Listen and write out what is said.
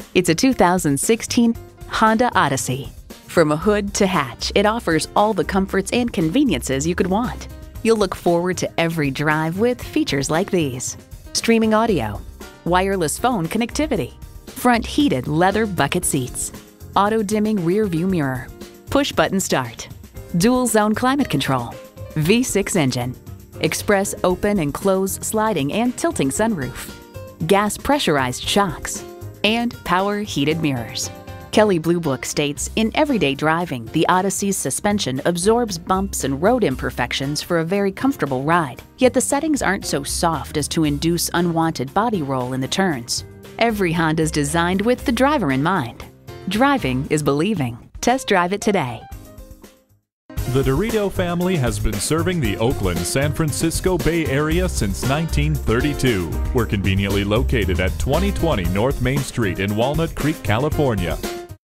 It's a 2016 Honda Odyssey. From a hood to hatch, it offers all the comforts and conveniences you could want. You'll look forward to every drive with features like these: streaming audio, wireless phone connectivity, front heated leather bucket seats, auto-dimming rear view mirror, push-button start, dual-zone climate control, V6 engine, express open and close sliding and tilting sunroof, gas pressurized shocks, and power heated mirrors. Kelley Blue Book states, in everyday driving, the Odyssey's suspension absorbs bumps and road imperfections for a very comfortable ride. Yet the settings aren't so soft as to induce unwanted body roll in the turns. Every Honda's designed with the driver in mind. Driving is believing. Test drive it today. The Dirito family has been serving the Oakland, San Francisco Bay Area since 1932. We're conveniently located at 2020 North Main Street in Walnut Creek, California.